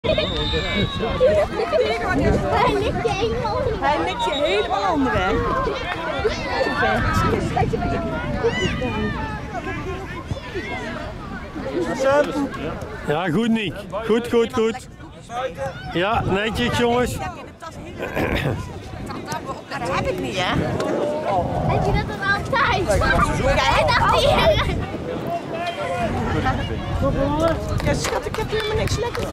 Hij likt je helemaal onderweg. Ja, goed Niek. Goed, goed, goed. Ja, netjes jongens. Dat heb ik niet, hè? Heb je dat dan altijd? Ja, dacht hier. Ja, schat, ik heb helemaal niks lekker.